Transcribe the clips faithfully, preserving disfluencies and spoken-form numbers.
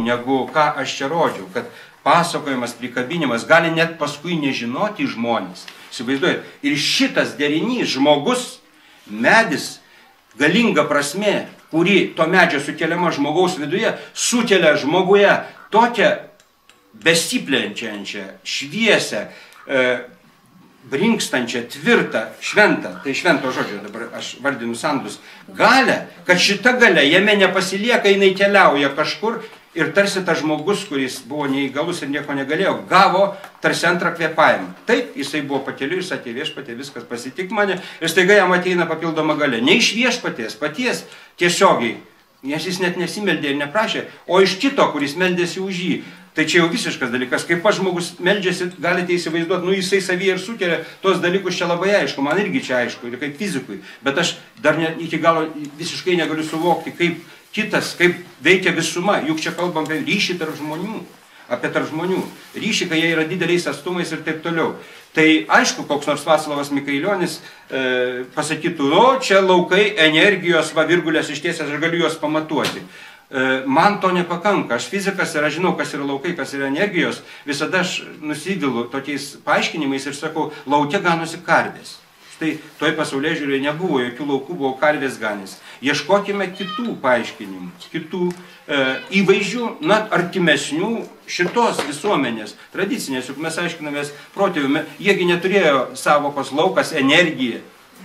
negu ką aš čia rodžiau, kad pasakojimas, prikabinimas gali net paskui nežinoti žmonės. Įsivaizduojat, ir šitas derinys, žmogus, medis, galinga prasmė, kuri to medžio sukeliama žmogaus viduje, sukelia žmoguje tokią besiplenčiančią, šviesę, e, brinkstančią, tvirtą, šventą, tai švento žodžio, dabar aš vardinu sandus, galę, kad šita galia jame nepasilieka, jinai keliauja kažkur ir tarsi tas žmogus, kuris buvo neįgalus ir nieko negalėjo, gavo tarsi antrą kvėpavimą. Taip, jisai buvo pakeliu ir sakė, viešpatie, viskas pasitik mane, ir staiga jam ateina papildoma galia. Ne iš viešpaties, paties tiesiogiai, nes jis net nesimeldė ir neprašė, o iš kito, kuris meldėsi už jį. Tai čia jau visiškas dalykas, kaip pats žmogus meldžiasi, galite įsivaizduoti, nu jisai savyje ir sukelia tos dalykus, čia labai aišku, man irgi čia aišku, ir kaip fizikui, bet aš dar ne, iki galo visiškai negaliu suvokti, kaip kitas, kaip veikia visuma, juk čia kalbam apie ryšį tarp žmonių, apie tarp žmonių, ryšį, kai jie yra dideliais atstumais ir taip toliau. Tai aišku, koks nors Vaclavas Mikailionis e, pasakytų, o čia laukai energijos, va virgulės ištiesęs, aš galiu juos pamatuoti. Man to nepakanka, aš fizikas ir aš žinau, kas yra laukai, kas yra energijos, visada aš nusivylu tokiais paaiškinimais ir sakau, lauke ganosi karvės. Štai toj pasaulyje žiūrėje nebuvo, jokių laukų buvo karvės ganės. Ieškokime kitų paaiškinimų, kitų e, įvaizdžių, na, artimesnių šitos visuomenės, tradicinės, juk mes aiškinamės protėvių, jiegi neturėjo savokos laukas, energija.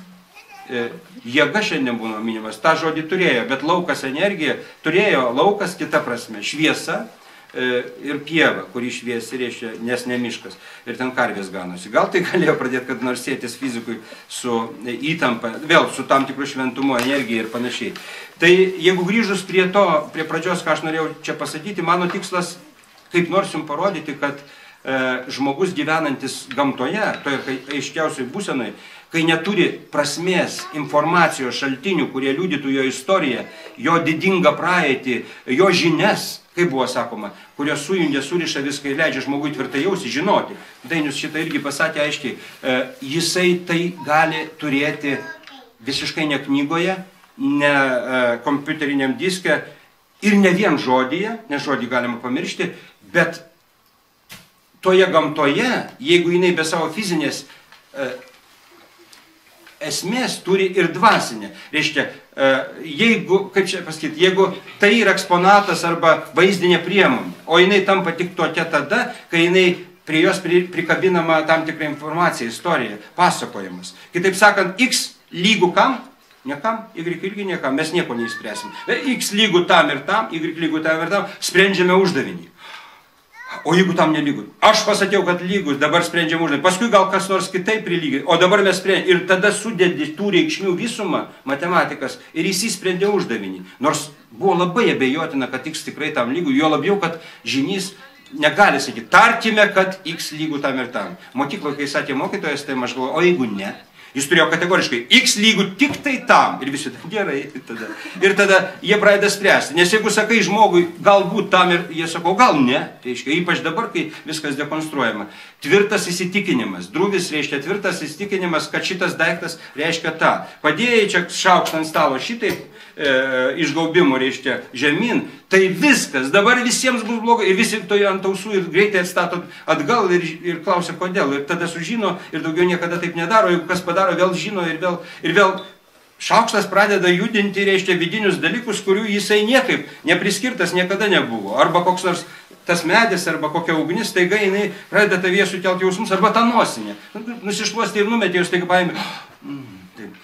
Jėga šiandien būna minimas, tą žodį turėjo, bet laukas energija turėjo laukas kita prasme, šviesa ir pieva, kuri šviesi reiškia, nes ne miškas, ir ten karvės ganosi. Gal tai galėjo pradėti, kad nors sėtis fizikui su įtampa, vėl su tam tikru šventumu, energija ir panašiai. Tai jeigu grįžus prie to, prie pradžios, ką aš norėjau čia pasakyti, mano tikslas, kaip nors jums parodyti, kad e, žmogus gyvenantis gamtoje, toje aiškiausiai būsenai, kai neturi prasmės informacijos šaltinių, kurie liudytų jo istoriją, jo didingą praeitį, jo žinias, kaip buvo sakoma, kurios sujungia, suriša viską ir leidžia žmogui tvirtai jausti, žinoti. Dainius šitą irgi pasakė aiškiai, e, jisai tai gali turėti visiškai ne knygoje, ne e, kompiuteriniam diske ir ne vien žodyje, nes žodį galima pamiršti, bet toje gamtoje, jeigu jinai be savo fizinės e, esmės turi ir dvasinė. Reiškia, jeigu, kaip čia pasakyti, jeigu tai yra eksponatas arba vaizdinė priemonė, o jinai tampa tik tokia tada, kai jinai prie jos prikabinama tam tikra informacija, istorija, pasakojimas. Kitaip sakant, X lygų kam? Niekam, Y irgi niekam, mes nieko neįspręsim. X lygų tam ir tam, Y lygų tam ir tam, sprendžiame uždavinį. O jeigu tam nelygus, aš pasakiau, kad lygus, dabar sprendžiam uždavinį, paskui gal kas nors kitaip prilygį, o dabar mes sprendžiam. Ir tada sudedi tų reikšmių visumą, matematikas, ir jis įsprendė uždavinį. Nors buvo labai abejotina, kad X tikrai tam lygų, jo labiau, kad žinys negali sakyti, tarkime, kad X lygų tam ir tam. Mokykloje, kai sakė mokytojas, tai aš galvoju, o jeigu ne? Jis turėjo kategoriškai, X lygų tik tai tam. Ir visi, gerai, tada. Ir tada jie pradeda spręsti. Nes jeigu sakai žmogui, galbūt tam ir jie sako, gal ne. Tai reiškia, ypač dabar, kai viskas dekonstruojama. Tvirtas įsitikinimas. Druvis reiškia tvirtas įsitikinimas, kad šitas daiktas reiškia tą. Padėjai čia šaukštą ant stalo šitaip e, išgaubimo reiškia žemyn. Tai viskas. Dabar visiems bus blogai. Ir visi to ant ausų ir greitai atstato atgal ir, ir klausia, kodėl. Ir tada sužino ir daugiau niekada taip nedaro. Jeigu kas padaro, vėl žino ir vėl, ir vėl šaukštas pradeda judinti, reiškia, vidinius dalykus, kurių jisai niekaip nepriskirtas niekada nebuvo. Arba koks nors tas medis, arba kokia ugnis, taiga jinai pradeda tavyje sukelti jausmus, arba ta nosinė. Nusišluosti ir numetė, jūs taigi paėmė. Mm, taip.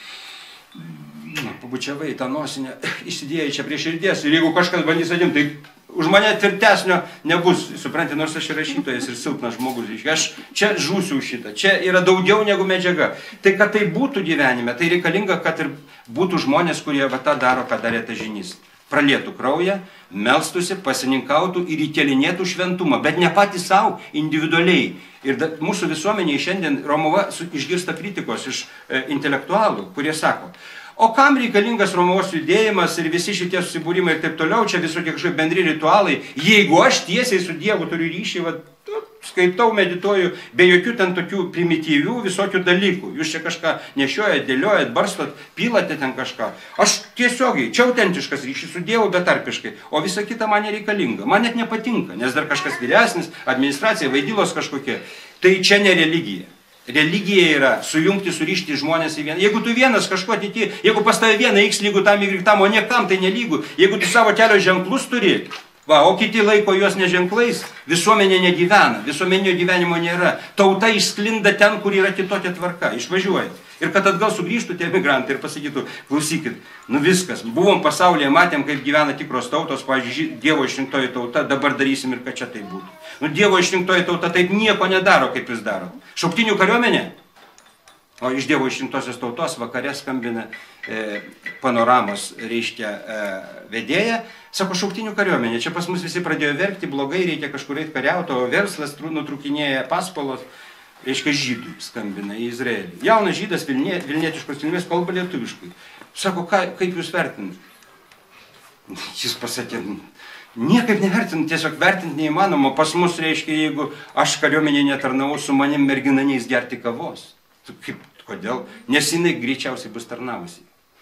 Mm, pabučiavai tą nosinę, įsidėjai čia prie širdies. Ir jeigu kažkas bandys atimti, tai už mane tvirtesnio nebus, supranti, nors aš ir rašytojas ir silpnas žmogus. Aš čia žūsiu šitą, čia yra daugiau negu medžiaga. Tai kad tai būtų gyvenime, tai reikalinga, kad ir būtų žmonės, kurie va tą daro, ką darė tas žynys. Pralietų kraują, melstųsi, pasininkautų ir įkelinėtų šventumą, bet ne patys savo individualiai. Ir da, mūsų visuomenėje šiandien Romuva išgirsta kritikos iš e, intelektualų, kurie sako, o kam reikalingas Romuvos judėjimas ir visi šitie susibūrimai ir taip toliau, čia visokie kažkokie bendri ritualai, jeigu aš tiesiai su Dievu turiu ryšį, va, skaitau, medituoju, be jokių ten tokių primityvių visokių dalykų. Jūs čia kažką nešiojat, dėliojat, barstot, pilate ten kažką. Aš tiesiogiai, čia autentiškas ryšys su Dievu betarpiškai, o visa kita man nereikalinga. Man net nepatinka, nes dar kažkas vyresnis, administracija, vaidylos kažkokie. Tai čia ne religija. Religija yra sujungti, surišti žmonės į vieną. Jeigu tu vienas kažko atiti, jeigu pas tave viena X lygų tam, Y tam, o niekam tai nelygų, jeigu tu savo kelio ženklus turi, va, o kiti laiko juos neženklais, visuomenė negyvena, visuomeninio gyvenimo nėra. Tauta išsklinda ten, kur yra kitokia tvarka, išvažiuoja. Ir kad atgal sugrįžtų tie emigrantai ir pasakytų, klausykit, nu viskas, buvom pasaulyje, matėm, kaip gyvena tikros tautos, pavyzdžiui, Dievo išrinktoji tauta, dabar darysim ir kad čia tai būtų. Nu, Dievo išrinktoji tauta taip nieko nedaro, kaip jūs daro. Šauktinių kariuomenė? O iš Dievo išrinktosios tautos vakare skambina e, panoramos, reiškia, e, vedėja, sako, šauktinių kariuomenė, čia pas mus visi pradėjo verkti, blogai, reikia kažkur eiti kariauti, o verslas nutrūkinėja paskolos, reiškia, žydui skambina į Izraelį. Jaunas žydas Vilnie, vilnietiškos kilmės kalba lietuviškai. Sako, ką, kaip jūs vertinat? Jis pasakė, niekaip nevertint, tiesiog vertinti neįmanoma. Pas mus, reiškia, jeigu aš kariuomenė netarnavau, su manim mergina neis gerti kavos. Kaip, kodėl? Nes jinai greičiausiai bus tarnavusi.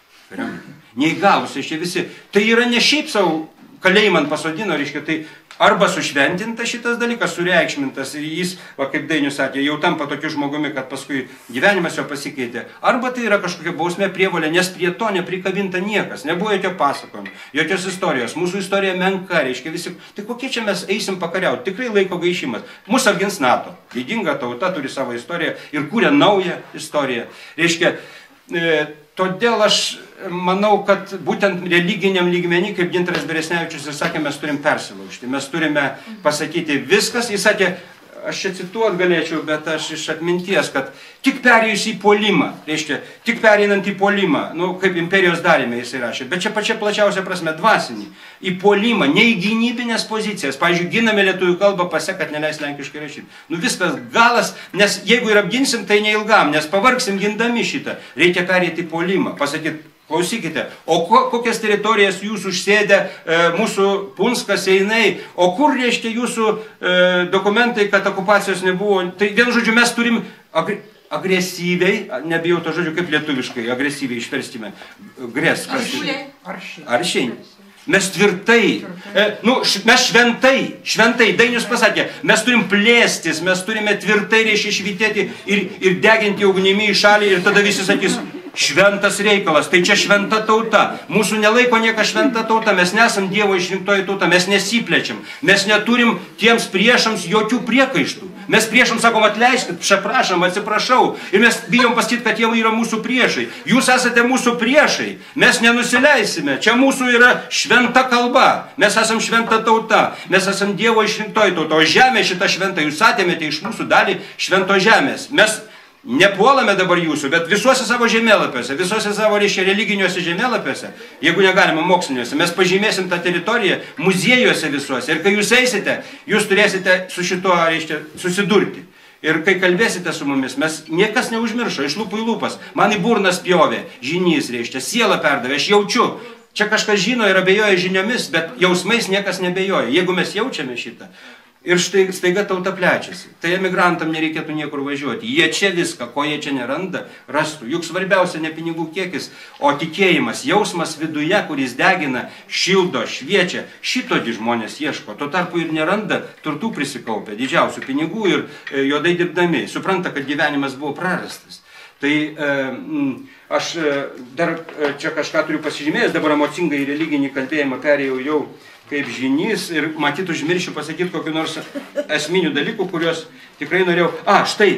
Neįgalusi, šie visi. Tai yra ne šiaip savo kalėjimą pasodino, reiškia, tai arba sušventintas šitas dalykas, sureikšmintas, ir jis, va, kaip Dainius sakė, jau tampa tokiu žmogumi, kad paskui gyvenimas jo pasikeitė. Arba tai yra kažkokia bausmė prievolė, nes prie to neprikabinta niekas, nebuvo jokio pasakojimo, jokios istorijos, mūsų istorija menka, reiškia visi. Tai kokie čia mes eisim pakariauti? Tikrai laiko gaišimas. Mūsų apgins NATO. Didinga tauta turi savo istoriją ir kūrė naują istoriją. Reiškia, e, todėl aš manau, kad būtent religiniam lygmenį, kaip Gintaras Beresnevičius ir sakė, mes turim persilaužti. Mes turime pasakyti viskas. Jis sakė, aš čia cituot galėčiau, bet aš iš atminties, kad tik perėjus į puolimą, reiškia, tik pereinant į puolimą, nu, kaip imperijos darėme jisai rašė, bet čia pačia plačiausia prasme dvasinį, į puolimą, ne į gynybinės pozicijas. Pavyzdžiui, giname lietuvių kalbą, pasek, kad neleis lenkiškai rašyti. Nu viskas galas, nes jeigu ir apginsim, tai neilgam, nes pavargsim gindami šitą. Reikia perėti į puolimą, pasakyti, klausykite, o ko, kokias teritorijas jūs užsėdė e, mūsų Punskas, Einai, o kur, reiškia, jūsų e, dokumentai, kad okupacijos nebuvo. Tai vienu žodžiu, mes turim agre, agresyviai, nebijau to žodžio, kaip lietuviškai, agresyviai išverstime. Gres, Aršiai. Aršiai. Mes tvirtai, e, nu, š, mes šventai, šventai, Dainius pasakė, mes turim plėstis, mes turime tvirtai, reiškia, švitėti ir, ir deginti ugnimi į šalį ir tada visi sakys, šventas reikalas, tai čia šventa tauta. Mūsų nelaiko nieka šventa tauta, mes nesam Dievo išrinktoji tauta, mes nesiplečiam, mes neturim tiems priešams jokių priekaištų. Mes priešams sakom, atleiskit, prašom, atsiprašau, ir mes bijom pasakyti, kad jie yra mūsų priešai. Jūs esate mūsų priešai, mes nenusileisime, čia mūsų yra šventa kalba, mes esam šventa tauta, mes esam Dievo išrinktoji tauta, o žemė šita šventa, jūs atėmėte iš mūsų dalį švento žemės. Mes nepuolame dabar jūsų, bet visuose savo žemėlapiuose, visuose savo, reiškia, religiniuose žemėlapiuose, jeigu negalima moksliniuose, mes pažymėsim tą teritoriją muziejuose visuose. Ir kai jūs eisite, jūs turėsite su šituo, reiškia, susidurti. Ir kai kalbėsite su mumis, mes niekas neužmiršo, iš lūpų į lūpas. Man į burną spjovė, žinys, reiškia, sielą perdavė, aš jaučiu. Čia kažkas žino ir abejoja žiniomis, bet jausmais niekas nebejoja. Jeigu mes jaučiame šitą, ir štai staiga tauta plečiasi. Tai emigrantam nereikėtų niekur važiuoti. Jie čia viską, ko jie čia neranda, rastų. Juk svarbiausia ne pinigų kiekis, o tikėjimas, jausmas viduje, kuris degina, šildo, šviečia. Šitodį žmonės ieško. Tuo tarpu ir neranda, turtų prisikaupę, didžiausių pinigų ir e, juodai dirbdami. Supranta, kad gyvenimas buvo prarastas. Tai e, aš e, dar e, čia kažką turiu pasižymėjęs, dabar emocingai į religinį kalbėjimą perėjau jau kaip žinys ir matyt užmiršiu pasakyti kokiu nors esminių dalykų, kuriuos tikrai norėjau. A, štai.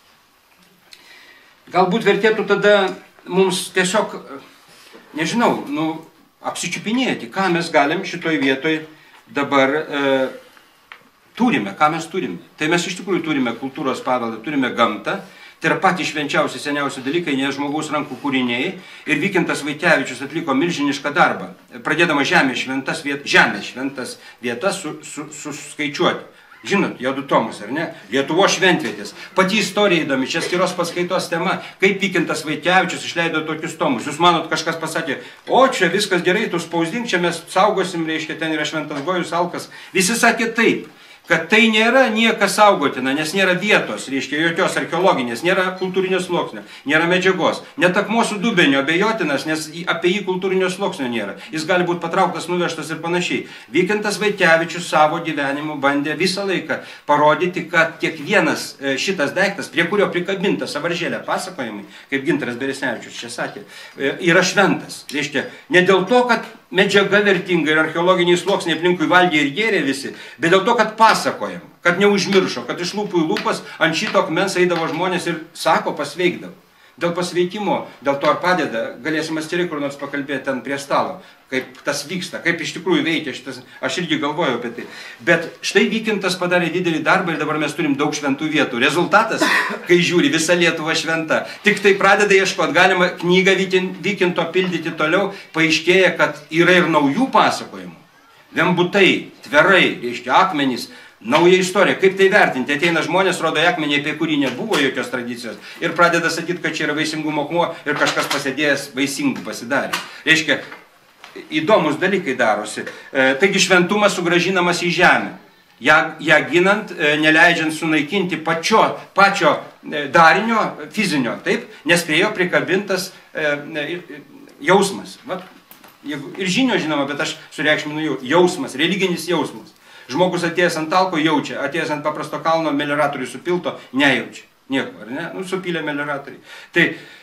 Galbūt vertėtų tada mums tiesiog, nežinau, nu, apsičiupinėti, ką mes galim šitoj vietoj dabar e, turime, ką mes turime. Tai mes iš tikrųjų turime kultūros paveldą, turime gamtą. Tai yra patys švenčiausi, seniausi dalykai, ne žmogaus rankų kūriniai. Ir Vykintas Vaitkevičius atliko milžinišką darbą, pradėdama žemės šventas vietas, žemės šventas vietas su, su, suskaičiuoti. Žinot, jau du tomus, ar ne? Lietuvos šventvietės. Pati istorija įdomi, čia skiros paskaitos tema, kaip Vykintas Vaitkevičius išleido tokius tomus. Jūs manot, kažkas pasakė, o čia viskas gerai, tu spausdink, čia mes saugosim, reiškia, ten yra šventas Gojus, Alkas. Visi sakė taip. kad tai nėra niekas saugotina, nes nėra vietos, reiškia, jokios archeologinės, nėra kultūrinio sluoksnio, nėra medžiagos. Net akmuo su dubeniu abejotinas, nes apie jį kultūrinio sluoksnio nėra. Jis gali būti patrauktas, nuvežtas ir panašiai. Vykintas Vaitkevičius savo gyvenimu bandė visą laiką parodyti, kad kiekvienas šitas daiktas, prie kurio prikabinta Sąvaržėlė pasakojimai, kaip Gintaras Beresnevičius čia sakė, yra šventas. Reiškia, ne dėl to, kad medžiaga vertinga ir archeologiniai sluoksniai aplinkui valgė ir gėrė visi, bet dėl to, kad pasakojam, kad neužmiršo, kad iš lūpų į lūpas ant šito akmens eidavo žmonės ir sako, pasveikdavo. Dėl pasveikimo, dėl to ar padeda, galėsim atskirai kur nors pakalbėti ten prie stalo, kaip tas vyksta, kaip iš tikrųjų veikia šitas, aš irgi galvoju apie tai. Bet štai Vykintas padarė didelį darbą ir dabar mes turim daug šventų vietų. Rezultatas, kai žiūri, visa Lietuva šventa. Tik tai pradeda ieškoti, galima knygą Vykinto pildyti toliau, paaiškėja, kad yra ir naujų pasakojimų. Vembutai, tverai, reiškia akmenys, nauja istorija. Kaip tai vertinti? Ateina žmonės, rodo akmenį, apie kurį nebuvo jokios tradicijos ir pradeda sakyti, kad čia yra vaisingumo akmuo ir kažkas pasėdėjęs vaisingų pasidarė. Reiškia, įdomus dalykai darosi. E, taigi šventumas sugrąžinamas į žemę. Ja, ją ginant, e, neleidžiant sunaikinti pačio, pačio e, darinio, fizinio, taip, nes prie jo prikabintas e, e, jausmas. Va, jeigu, ir žinio žinoma, bet aš sureikšminu jausmas, religinis jausmas. Žmogus atėjęs ant talko jaučia, atėjęs ant paprasto kalno melioratorių supilto, nejaučia. Nieko, ar ne? Nu, supylė melioratoriai. Tai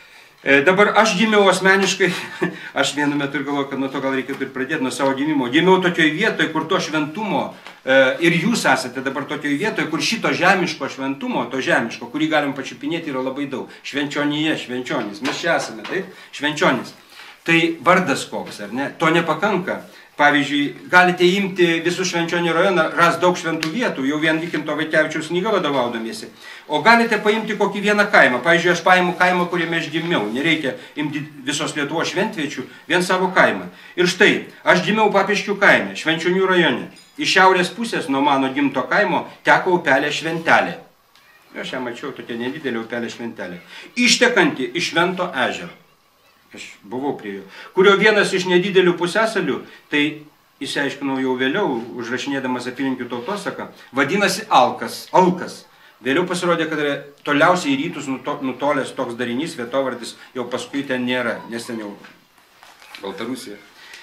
e, dabar aš gimiau asmeniškai, aš vienu metu ir galvoju, kad nuo to gal reikėtų ir pradėti, nuo savo gimimo. Gimiau tokioj vietoje, kur to šventumo, e, ir jūs esate dabar tokioj vietoje, kur šito žemiško šventumo, to žemiško, kurį galim pačiupinėti, yra labai daug. Švenčionyje, švenčionys, mes čia esame, taip? Švenčionys. Tai vardas koks, ar ne? To nepakanka. Pavyzdžiui, galite imti visų Švenčionių rajoną, ras daug šventų vietų, jau vien Vykinto Vaitkevičiaus knyga vadovaudamiesi. O galite paimti kokį vieną kaimą. Pavyzdžiui, aš paimu kaimą, kuriame aš gimiau. Nereikia imti visos Lietuvos šventviečių, vien savo kaimą. Ir štai, aš gimiau Papiškių kaime, Švenčionių rajone. Iš šiaurės pusės nuo mano gimto kaimo teko upelė Šventelė. Aš ją mačiau, tokia nedidelė upelė Šventelė. Ištekanti iš Švento ežero. Aš buvau prie jo, kurio vienas iš nedidelių pusėsalių, tai išsiaiškinau jau vėliau, užrašinėdamas apylinkių tautosaką, vadinasi Alkas. Alkas. Vėliau pasirodė, kad yra toliausiai į rytus nutolęs toks darinys, vietovardis jau paskui ten nėra, nes ten jau Baltarusija.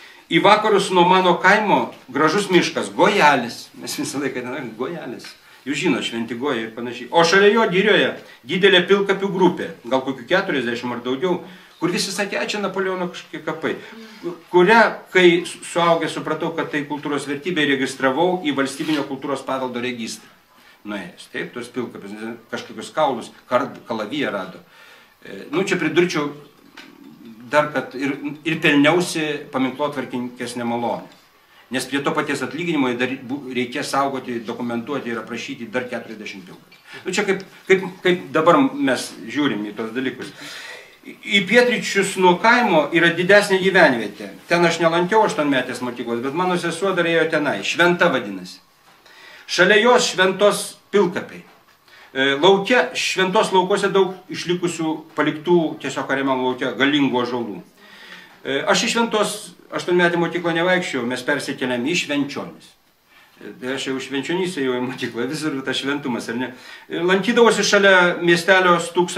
Į vakarus nuo mano kaimo gražus miškas, Gojelis. Mes visą laiką ten, Gojelis. Jūs žino, Šventi Gojai ir panašiai. O šalia jo girioje didelė pilkapių grupė, gal kokių keturiasdešimt ar daugiau, kur visi sakė, čia Napoleono kažkokie kapai, kurią, kai suaugę supratau, kad tai kultūros vertybė, registravau į valstybinio kultūros paveldo registrą. Nuėjęs, taip, tos pilkapius, kažkokius kaulus, kalaviją rado. E, nu, čia pridurčiau dar, kad ir, ir pelniausi paminklotvarkininkės nemalonę. Nes prie to paties atlyginimo dar reikės saugoti, dokumentuoti ir aprašyti dar keturiasdešimt pilkapių. Nu, čia kaip, kaip, kaip dabar mes žiūrim į tos dalykus. Į pietryčius nuo kaimo yra didesnė gyvenvietė. Ten aš nelankiau aštuonmetės mokyklos, bet mano sesuo dar ėjo tenai. Šventa vadinasi. Šalia jos šventos pilkapiai. Lauke, šventos laukose daug išlikusių paliktų tiesiog ariamam lauke galingų ąžuolų. Aš į šventos aštuonmetę mokyklą nevaikščiau, mes persikėlėm į Švenčionis. Aš jau Švenčionyse jau į mokyklą, visur tas šventumas, ar ne? Lankydavosi šalia miestelio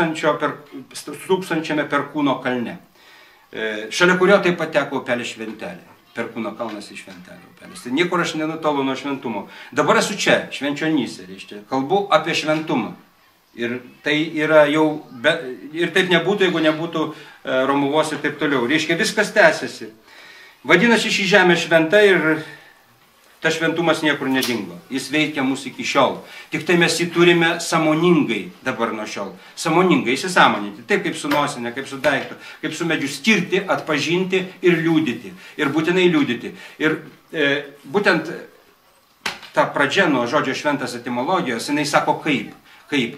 stūksančiame Perkūno kalne. Šalia kurio taip pat teko upelė Šventelė. Perkūno kalnas į Šventelę upelės. Tai niekur aš nenutolu nuo šventumo. Dabar esu čia, Švenčionyse, reiškia. Kalbu apie šventumą. Ir tai yra jau, be, ir taip nebūtų, jeigu nebūtų e, Romuvos ir taip toliau. Reiškia, viskas tęsiasi. Vadinasi, ši žemė šventa ir tas šventumas niekur nedingo. Jis veikia mūsų iki šiol. Tik tai mes jį turime sąmoningai dabar nuo šiol. Sąmoningai įsisąmoninti. Taip kaip su nosinė, kaip su daiktu, kaip su medžiu skirti, atpažinti ir liūdyti. Ir būtinai liūdyti. Ir e, būtent ta pradžia nuo žodžio šventas etimologijos, jinai sako kaip. Kaip.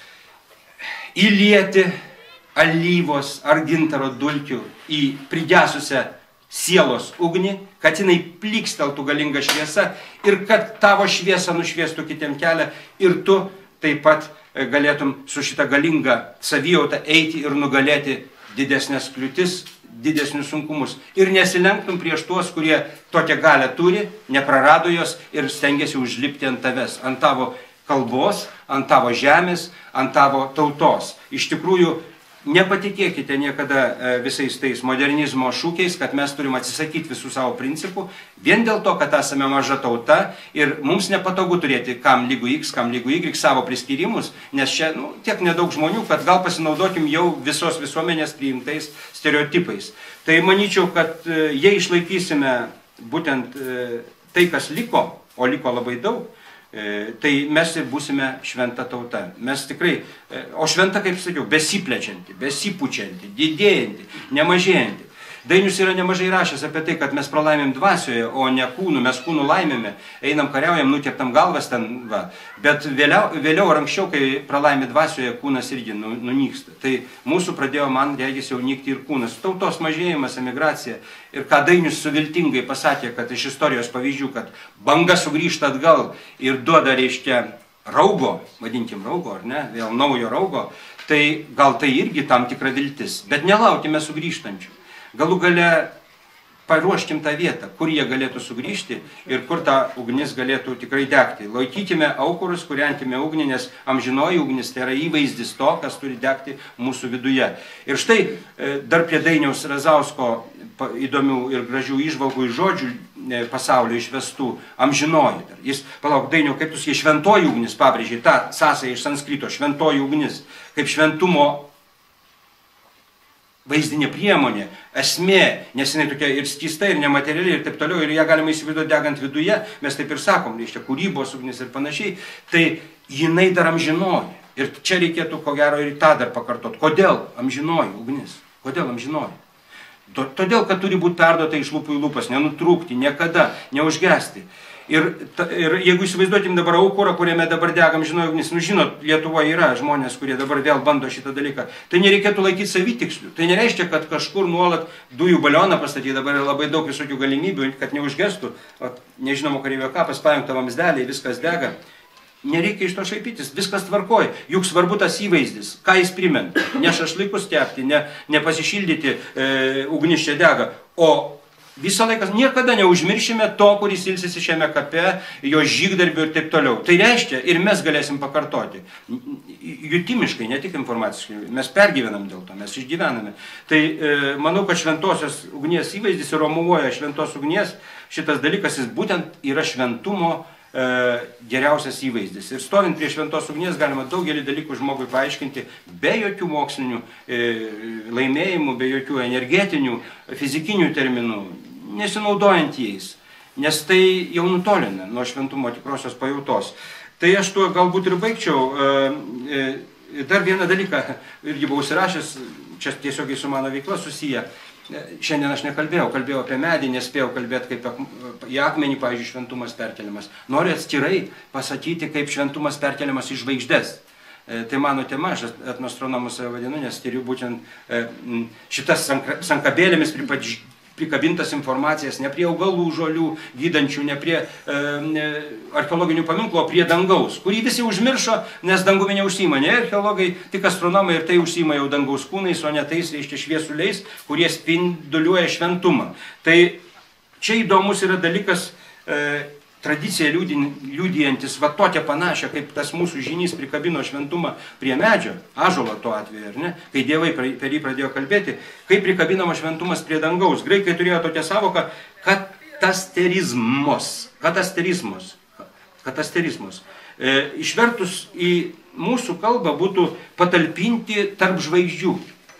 Įlieti alyvos ar gintaro dulkių į prigesusią sielos ugnį, kad jinai plyksteltų galinga šviesa ir kad tavo šviesa nušviestų kitiem kelią ir tu taip pat galėtum su šita galinga savijauta eiti ir nugalėti didesnės kliūtis, didesnius sunkumus ir nesilenktum prieš tuos, kurie tokią galę turi, neprarado jos ir stengiasi užlipti ant tavęs, ant tavo kalbos, ant tavo žemės, ant tavo tautos. Iš tikrųjų, nepatikėkite niekada visais tais modernizmo šūkiais, kad mes turim atsisakyti visų savo principų, vien dėl to, kad esame maža tauta ir mums nepatogu turėti kam lygų X, kam lygų Y savo priskyrimus, nes čia nu, tiek nedaug žmonių, kad gal pasinaudokim jau visos visuomenės priimtais stereotipais. Tai manyčiau, kad jei išlaikysime būtent tai, kas liko, o liko labai daug, tai mes ir būsime šventa tauta. Mes tikrai, o šventa, kaip sakiau, besiplečianti, besipučianti, didėjanti, nemažėjanti. Dainius yra nemažai rašęs apie tai, kad mes pralaimėm dvasioje, o ne kūnų, mes kūnų laimėme, einam kariaujam, nutėptam galvas ten, va. Bet vėliau, vėliau ar anksčiau, kai pralaimė dvasioje, kūnas irgi nu, nunyksta. Tai mūsų pradėjo, man regis, jau nykti ir kūnas. Tautos mažėjimas, emigracija. Ir ką Dainius suviltingai pasakė, kad iš istorijos pavyzdžių, kad banga sugrįžta atgal ir duoda, reiškia, raugo, vadinkim raugo, ar ne, vėl naujo raugo, tai gal tai irgi tam tikra viltis. Bet nelaukime sugrįžtančių. Galų gale paruoškim tą vietą, kur jie galėtų sugrįžti ir kur ta ugnis galėtų tikrai degti. Laikykime aukurus, kūrentime ugnį, nes amžinoji ugnis tai yra įvaizdis to, kas turi degti mūsų viduje. Ir štai dar prie Dainiaus Razausko įdomių ir gražių įžvalgų ir žodžių pasaulio išvestų amžinoji. Jis, palauk, Dainiau, kaip tu sakai, šventoji ugnis, pabrėžiai, tą sąsają iš sanskrito, šventoji ugnis, kaip šventumo vaizdinė priemonė, esmė, nes jinai tokia ir skista, ir nemateriali, ir taip toliau, ir ją galima įsivaizduoti degant viduje, mes taip ir sakom, reiškia, kūrybos ugnis ir panašiai, tai jinai dar amžinoji. Ir čia reikėtų, ko gero, ir tą dar pakartot. Kodėl amžinoji ugnis? Kodėl amžinoji? Todėl, kad turi būti perduota iš lūpų į lūpas, nenutrūkti, niekada, neužgesti. Ir, ir jeigu įsivaizduotim dabar aukurą, kuriame dabar degam žinojo ugnis, nu žinot, Lietuvoje yra žmonės, kurie dabar vėl bando šitą dalyką, tai nereikėtų laikyti savitikslių. Tai nereiškia, kad kažkur nuolat dujų balioną pastatyti, dabar yra labai daug visokių galimybių, kad neužgestų, o nežinomo kareivio kapas, pajungta vamzdeliai, viskas dega. Nereikia iš to šaipytis, viskas tvarkoja. Juk svarbu tas įvaizdis, ką jis primena. Ne šašlykus tepti, ne, ne pasišildyti, e, ugnis čia dega, o visą laiką niekada neužmiršime to, kuris ilsisi šiame kape, jo žygdarbių ir taip toliau. Tai reiškia, ir mes galėsim pakartoti. Jutimiškai, ne tik informaciškai, mes pergyvenam dėl to, mes išgyvename. Tai e, manau, kad šventosios ugnies įvaizdis ir romuoja šventos ugnies, šitas dalykas, jis būtent yra šventumo e, geriausias įvaizdis. Ir stovint prie šventos ugnies galima daugelį dalykų žmogui paaiškinti be jokių mokslinių e, laimėjimų, be jokių energetinių, fizikinių terminų, nesinaudojant jais, nes tai jau nutolina nuo šventumo tikrosios pajautos. Tai aš tuo galbūt ir baigčiau. Dar vieną dalyką irgi buvau užsirašęs, čia tiesiogiai su mano veikla susiję. Šiandien aš nekalbėjau, kalbėjau apie medį, nespėjau kalbėti kaip į akmenį, pavyzdžiui, šventumas perkeliamas. Noriu atskirai pasakyti, kaip šventumas perkeliamas į žvaigždes. Tai mano tema, aš etnoastronomu save vadinu, nes tyriu būtent šitas sankabėlėmis prikabintas informacijas ne prie augalų, žolių, gydančių, ne prie e, archeologinių paminklų, o prie dangaus, kurį visi užmiršo, nes dangumi neužsima. Ne archeologai, tik astronomai ir tai užsima jau dangaus kūnais, o ne tais, reiškia, šviesuliais, kurie spinduliuoja šventumą. Tai čia įdomus yra dalykas, e, tradicija liudijantis, va tokia panašia, kaip tas mūsų žynys prikabino šventumą prie medžio, ąžuolo tuo atveju, ar ne, kai dievai per jį pradėjo kalbėti, kaip prikabinama šventumas prie dangaus. Graikai turėjo tokią savoką katasterizmos, katasterizmos, katasterizmos. E, išvertus į mūsų kalbą būtų patalpinti tarp žvaigždžių.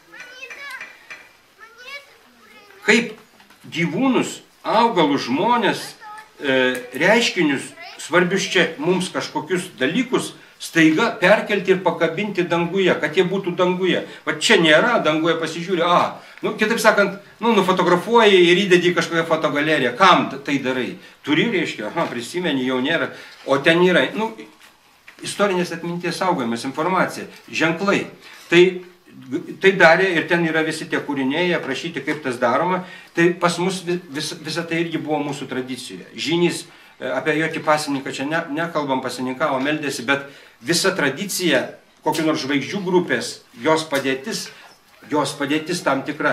Kaip gyvūnus, augalus, žmonės, reiškinius, svarbius čia mums kažkokius dalykus, staiga perkelti ir pakabinti danguje, kad jie būtų danguje. Va čia nėra, danguje pasižiūri, a, nu, kitaip sakant, nu, nufotografuoji ir įdedi į kažkokią fotogaleriją. Kam tai darai? Turi, reiškia, aha, prisimeni, jau nėra, o ten yra, nu, istorinės atminties saugojimas, informacija, ženklai. Tai Tai darė ir ten yra visi tie kūriniai, aprašyti, kaip tas daroma. Tai pas mus vis, visa tai irgi buvo mūsų tradicijoje. Žynys, apie jokį pasininką čia ne, nekalbam, pasininkavo, meldėsi, bet visa tradicija, kokių nors žvaigždžių grupės, jos padėtis, jos padėtis tam tikra,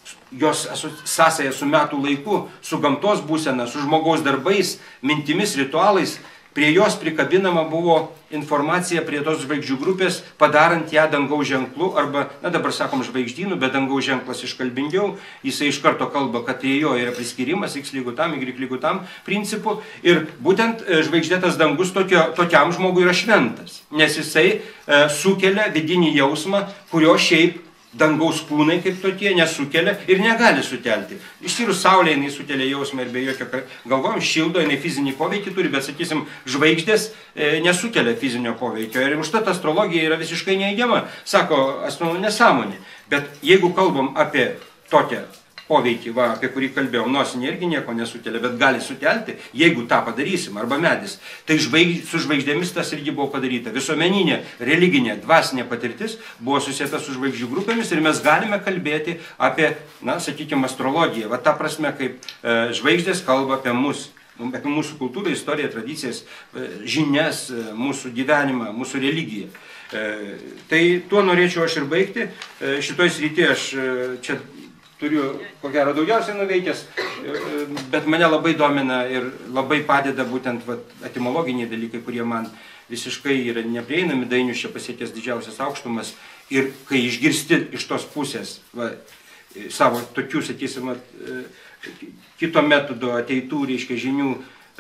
jos sąsaja su metų laiku, su gamtos būsena, su žmogaus darbais, mintimis, ritualais. Prie jos prikabinama buvo informacija prie tos žvaigždžių grupės, padarant ją dangaus ženklu, arba, na dabar sakom žvaigždynų, bet dangaus ženklas iškalbingiau, jisai iš karto kalba, kad prie jo yra priskirimas, x lygu tam, y lygu tam principu, ir būtent žvaigždėtas dangus tokio, tokiam žmogui yra šventas, nes jisai e, sukelia vidinį jausmą, kurio šiaip dangaus kūnai kaip tokie nesukelia ir negali sukelti. Išskyrus saulė, jinai sukelia jausmą ir be jokio galvojom, šildo, jinai fizinį poveikį turi, bet, sakysim, žvaigždės e, nesukelia fizinio poveikio. Ir užtat astrologija yra visiškai neįgiama, sako astronomų nesąmonė. Bet jeigu kalbam apie tokią poveikį, va, apie kurį kalbėjom, nosinė irgi nieko nesukelia, bet gali sukelti, jeigu tą padarysim, arba medis. Tai žvaigž, su žvaigždėmis tas irgi buvo padaryta. Visuomeninė, religinė, dvasinė patirtis buvo susieta su žvaigždžių grupėmis ir mes galime kalbėti apie, na, sakykime, astrologiją. Va, ta prasme, kaip e, žvaigždės kalba apie mus, apie mūsų kultūrą, istoriją, tradicijas, e, žinias, e, mūsų gyvenimą, mūsų religiją. E, tai tuo norėčiau aš ir baigti. E, šitoj srityje aš e, čia turiu, ko gero, daugiausiai nuveikęs, bet mane labai domina ir labai padeda būtent vat, etimologiniai dalykai, kurie man visiškai yra neprieinami. Dainius čia pasiekęs didžiausias aukštumas ir kai išgirsti iš tos pusės va, savo tokių, sakysim, kito metodo ateitų, reiškia, žinių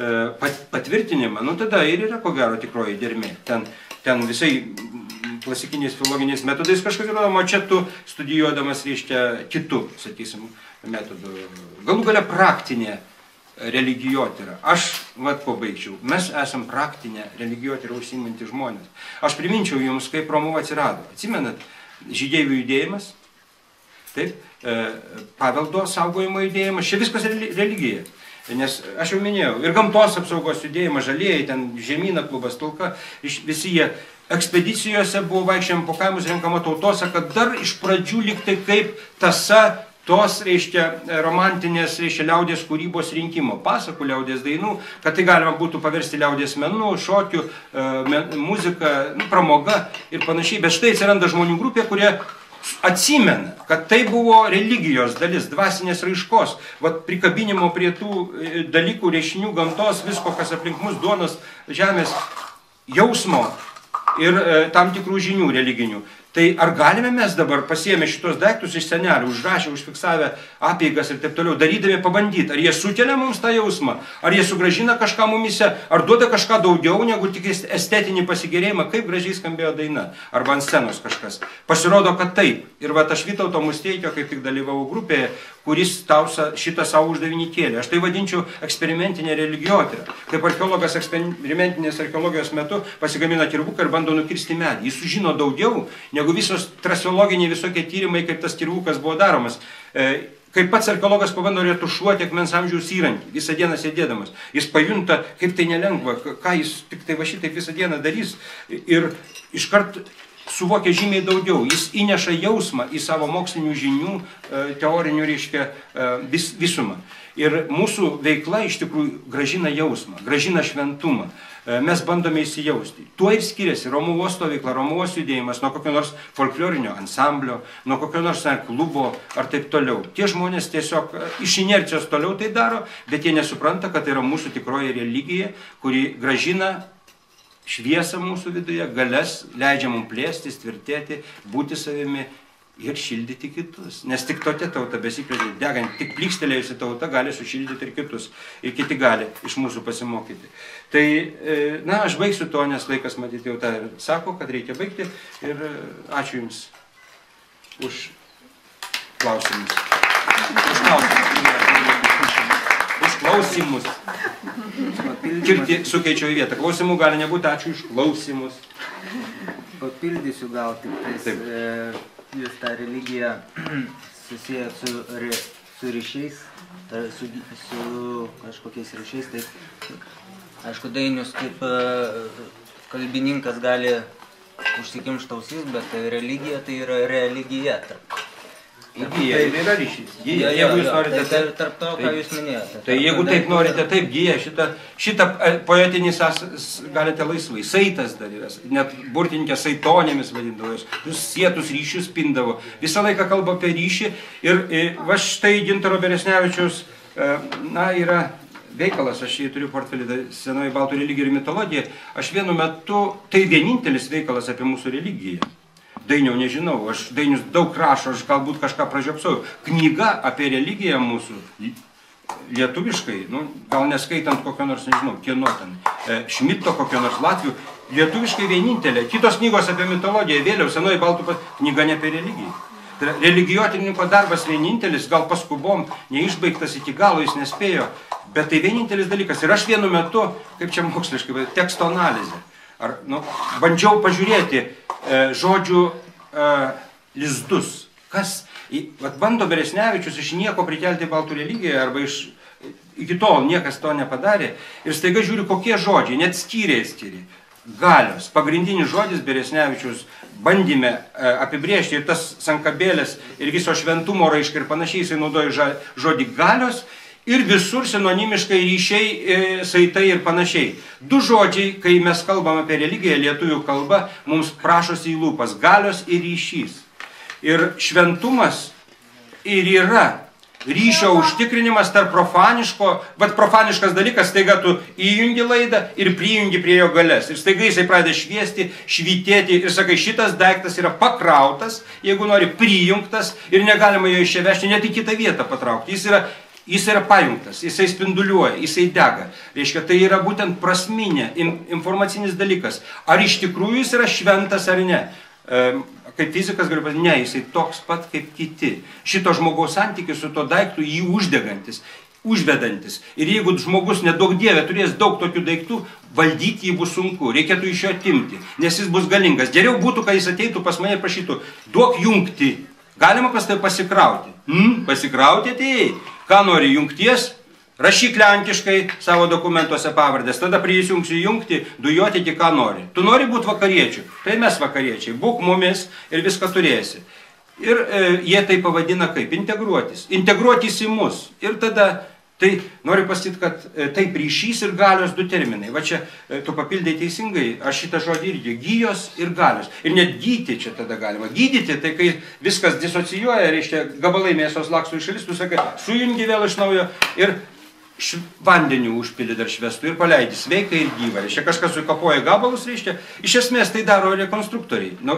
patvirtinimą, nu tada ir yra, ko gero, tikroji dermė. Ten, ten visai klasikiniais filologiniais metodais kažkas yra, o čia tu studijuodamas, reiškia, kitų, sakysim, metodų. Galų galia praktinė religijotyra. Aš, vat, ko baigčiau, mes esam praktinė religijotyra užsiimantys žmonės. Aš priminčiau jums, kaip Romuva atsirado. Atsimenat, žygeivių judėjimas, taip, e, paveldo saugojimo judėjimas, čia viskas religija. Nes aš jau minėjau, ir gamtos apsaugos judėjimas, žalieji, ten žemyna, klubas, Talka, visi jie ekspedicijose buvo vaikščiam po kaimus renkama tautose, kad dar iš pradžių lyg tai kaip tasa tos, reiškia, romantinės, reiškia, liaudės kūrybos rinkimo, pasakų, liaudės dainų, kad tai galima būtų paversti liaudės menų, šokių, e, muziką, nu, pramoga ir panašiai. Bet štai atsiranda žmonių grupė, kurie atsimena, kad tai buvo religijos dalis, dvasinės raiškos, vat prikabinimo prie tų dalykų, reiškinių, gamtos, visko, kas aplink mus, duonos, žemės, jausmo ir e, tam tikrų žinių religinių. Tai ar galime mes dabar pasiėmę šitos daiktus iš senelių, užrašę, užfiksavę apeigas ir taip toliau, darydami pabandyti, ar jie sukelia mums tą jausmą, ar jie sugražina kažką mumise, ar duoda kažką daugiau negu tik estetinį pasigėrėjimą, kaip gražiai skambėjo daina, arba ant scenos kažkas. Pasirodo, kad taip. Ir va, aš Vytauto Musteikio kaip tik dalyvavau grupėje, kuris tausa šitą savo uždavinį kėlė. Aš tai vadinčiau eksperimentinė religijotyrą. Kaip archeologas eksperimentinės archeologijos metu pasigamina kirvuką ir bando nukirsti medį. Jis sužino daugiau negu visos trasiologiniai visokie tyrimai, kaip tas kirvukas buvo daromas. E, kaip pats archeologas pabando retušuoti akmens amžiaus įrankį, visą dieną sėdėdamas. Jis pajunta, kaip tai nelengva, ką jis tik tai va šitaip visą dieną darys. Ir iškart suvokia žymiai daugiau. Jis įneša jausmą į savo mokslinių žinių, teorinių, reiškia, vis, visumą. Ir mūsų veikla iš tikrųjų gražina jausmą, gražina šventumą. Mes bandome įsijausti. Tuo ir skiriasi Romuvos stovykla, Romuvos judėjimas nuo kokio nors folklorinio ansamblio, nuo kokio nors klubo ar taip toliau. Tie žmonės tiesiog iš inercijos toliau tai daro, bet jie nesupranta, kad tai yra mūsų tikroji religija, kuri gražina šviesą mūsų viduje, galias, leidžia mums plėstis, tvirtėti, būti savimi ir šildyti kitus. Nes tik tokia tauta besikleidžiant, degant, tik plykstelėjusi tauta gali sušildyti ir kitus. Ir kiti gali iš mūsų pasimokyti. Tai, na, aš baigsiu to, nes laikas, matyti, jau tą ir sako, kad reikia baigti. Ir ačiū Jums už klausimus. Už klausimus. Už klausimus. Kirti sukeičiau į vietą. Klausimų gali nebūti, ačiū už klausimus. Papildysiu gal tik tais, e, jūs tą religiją susijęt su, re, su ryšiais, ta, su, su kažkokiais ryšiais, tai aišku, Dainius kaip e, kalbininkas gali užsikimšti ausis, bet tai religija tai yra religija. Gija ir yra ryšys. Gija, jeigu jūs norite... Tai tarp to, ką jūs minėjote. Tai jeigu taip norite, taip, gija, šitą, šitą poetinį galite laisvai. Saitas dar yra, net burtininkė saitonėmis vadindavo, jūs sietus ryšius pindavo. Visą laiką kalba apie ryšį ir va štai Gintaro Beresnevičiaus, na, yra veikalas, aš jį turiu portfelį, Senoji baltų religija ir mitologija, aš vienu metu, tai vienintelis veikalas apie mūsų religiją. Dainiau nežinau, aš Dainius daug rašo, aš galbūt kažką pražiopsauju. Knyga apie religiją mūsų, lietuviškai, nu, gal neskaitant kokio nors, nežinau, kieno ten, e, Šmito kokio nors Latvių, lietuviškai vienintelė. Kitos knygos apie mitologiją, vėliau Senoji baltų knyga ne apie religiją. Tai religijotininko darbas vienintelis, gal paskubom, neišbaigtas iki galo, jis nespėjo, bet tai vienintelis dalykas. Ir aš vienu metu, kaip čia moksliškai, teksto analizė, ar, nu, bandžiau pažiūrėti e, žodžių e, lizdus. Kas? Vat bando Beresnevičius iš nieko prikelti baltų religiją, arba iš, iki tol niekas to nepadarė. Ir staiga žiūriu, kokie žodžiai, net skyriai skiri. Galios. Pagrindinis žodis Beresnevičius bandyme e, apibrėžti ir tas sankabėlės ir viso šventumo raiškai ir panašiai, jisai naudoja žodį galios. Ir visur sinonimiškai ryšiai, e, saitai ir panašiai. Du žodžiai, kai mes kalbam apie religiją, lietuvių kalba, mums prašosi į lūpas - galios ir ryšys. Ir šventumas ir yra ryšio užtikrinimas tarp profaniško, bet profaniškas dalykas, staiga tu įjungi laidą ir prijungi prie jo galės. Ir staiga jisai pradeda šviesti, švytėti ir sakai, šitas daiktas yra pakrautas, jeigu nori prijungtas ir negalima jo išvežti, net į kitą vietą patraukti. Jis yra Jis yra pajungtas, jisai spinduliuoja, jisai dega. Reiškia, tai yra būtent prasminė, informacinis dalykas. Ar iš tikrųjų jis yra šventas ar ne? E, kaip fizikas galiu pasakyti, ne, jisai toks pat kaip kiti. Šito žmogaus santykis su to daiktu jį uždegantis, užvedantis. Ir jeigu žmogus nedaug dievė turės daug tokių daiktų, valdyti jį bus sunku, reikėtų iš jo atimti, nes jis bus galingas. Geriau būtų, kai jis ateitų pas mane ir prašytų, duok jungti. Galima pas tai pasikrauti. Hmm, pasikrauti atėjai. Ką nori jungties? Rašyk lenkiškai savo dokumentuose pavardės. Tada prisijungsiu jungti, dujoti tik ką nori. Tu nori būti vakariečių? Tai mes vakariečiai. Būk mumis ir viską turėsi. Ir e, jie tai pavadina kaip? Integruotis. Integruotis į mus. Ir tada, tai noriu pasakyti, kad e, taip ryšys ir galios du terminai. Va čia e, tu papildai teisingai, aš šitą žodį irgi, gyjos ir galios. Ir net gydyti čia tada galima. Gydyti, tai kai viskas disocijuoja, reiškia, gabalai mėsos laksto į šalis, tu sakai, sujungi vėl iš naujo ir vandeniu užpilį dar švestų ir paleidi sveiką ir gyvą. Reiškia, kažkas sukapoja gabalus, reiškia, iš esmės tai daro rekonstruktoriai. Nu,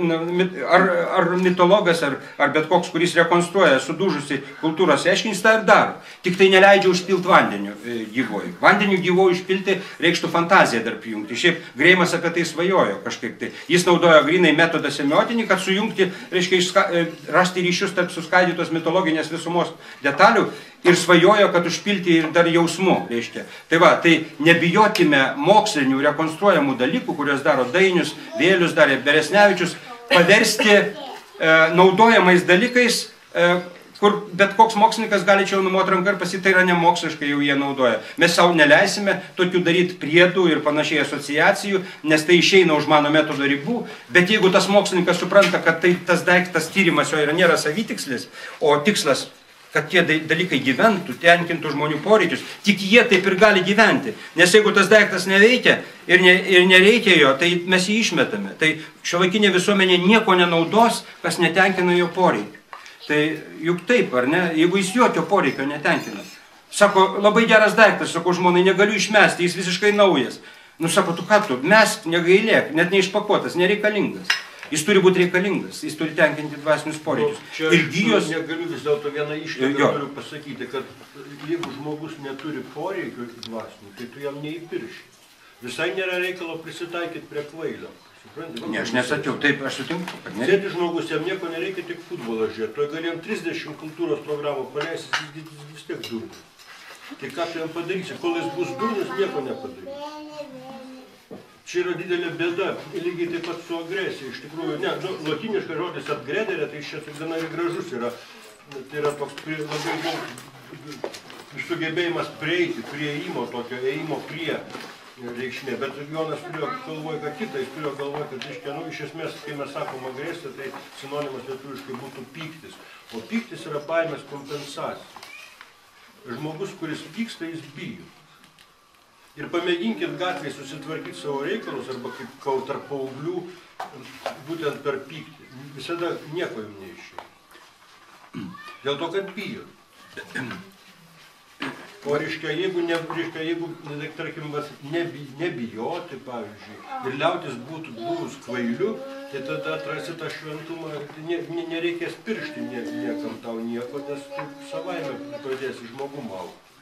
ar, ar mitologas, ar, ar bet koks, kuris rekonstruoja sudužusi kultūros reiškinys, tą ir daro. Tik tai neleidžia užpilti vandeniu gyvoju. Vandeniu gyvoju užpilti reikštų fantaziją dar prijungti. Šiaip Greimas apie tai svajojo kažkaip tai. Jis naudojo grinai metodą semiotinį, kad sujungti, reiškia, išska, rasti ryšius tarp suskaidytos mitologinės visumos detalių. Ir svajojo, kad užpilti ir dar jausmų, reiškia. Tai va, tai nebijokime mokslinių rekonstruojamų dalykų, kurios daro Dainius, Vėlius, darė Beresnevičius, paversti e, naudojamais dalykais, e, kur bet koks mokslininkas gali čia numoti ranką ir pasakyti, tai yra nemoksliškai jau jie naudoja. Mes savo neleisime tokių daryti priedų ir panašiai asociacijų, nes tai išeina už mano metodo ribų, bet jeigu tas mokslininkas supranta, kad tai, tas daiktas tyrimas jo yra nėra savitikslis, o tikslas, kad tie dalykai gyventų, tenkintų žmonių poreikius, tik jie taip ir gali gyventi. Nes jeigu tas daiktas neveikia ir, ne, ir nereikia jo, tai mes jį išmetame. Tai šiuolaikinė visuomenė nieko nenaudos, kas netenkina jo poreikių. Tai juk taip, ar ne? Jeigu jis jokio poreikio netenkina. Sako, labai geras daiktas, sako, žmonai, negaliu išmesti, jis visiškai naujas. Nu, sako, tu ką tu, mesk, negailėk, net neišpakuotas, nereikalingas. Jis turi būti reikalingas, jis turi tenkinti dvasinius poreikius. Nu, čia ir gijos... negaliu vis dėlto vieną išlygą noriu pasakyti, kad jeigu žmogus neturi poreikių dvasinių, tai tu jam neįpirši. Visai nėra reikalo prisitaikyti prie kvailio. Supranti? Ne, aš nesakiau, taip, aš sutinku. Ne? Sėdi žmogus, jam nieko nereikia, tik futbolą žiūrėti. Tuoj galėjom trisdešimt kultūros programų paleisti, jis vis tiek durnas. Tai ką tu jam padarysi? Kol jis bus durnas, nieko nepadarysi. Čia yra didelė bėda, lygiai taip pat su agresija. Iš tikrųjų, ne, nu, lotiniškas žodis atgrederė, tai čia gana ir gražus yra. Tai yra toks prie, labai daug sugebėjimas prieiti, prie ėjimo, tokio ėjimo prie. reikšmė, bet Jonas turėjo galvoje ką kitą, jis turėjo galvoje, kad reiškia, nu, iš esmės, kai mes sakom agresija, tai sinonimas lietuviškai būtų pyktis. O pyktis yra baimės kompensacija. Žmogus, kuris pyksta, jis bijo. Ir pamėginkit gatvėje susitvarkyti savo reikalus, arba kaip kau tarp paauglių, būtent per pyktį. Visada nieko jums neišėjo. Dėl to, kad bijo. O reiškia, jeigu, ne, reiškia, jeigu tarkim, nebi, nebijoti, pavyzdžiui, ir liautis būtų buvus kvailiu, tai tada atrasi tą šventumą, ne, nereikės piršti nie, niekam tau nieko, nes tu savaime pradėsi žmogum augti.